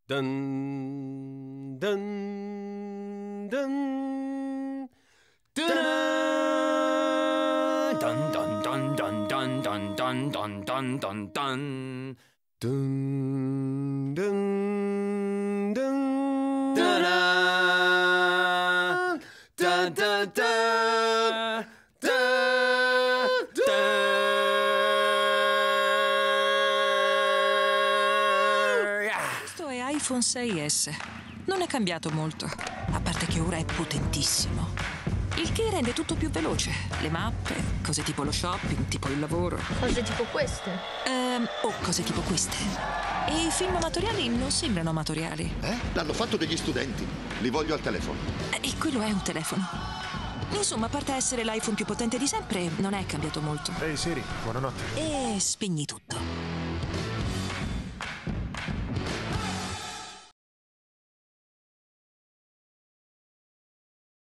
Dun, dun, dun, dun, dun, dun, dun, dun, dun, dun, dun, dun, dun, dun, dun. Dun, dun, dun, da-da, da, da, da, da, da. Questo è iPhone 6S. Non è cambiato molto, a parte che ora è potentissimo. Il che rende tutto più veloce. Le mappe, cose tipo lo shopping, tipo il lavoro. Cose tipo queste? O cose tipo queste. E i film amatoriali non sembrano amatoriali. L'hanno fatto degli studenti. Li voglio al telefono. E quello è un telefono. Insomma, a parte essere l'iPhone più potente di sempre, non è cambiato molto. Ehi Siri, buonanotte. E spegni tutto.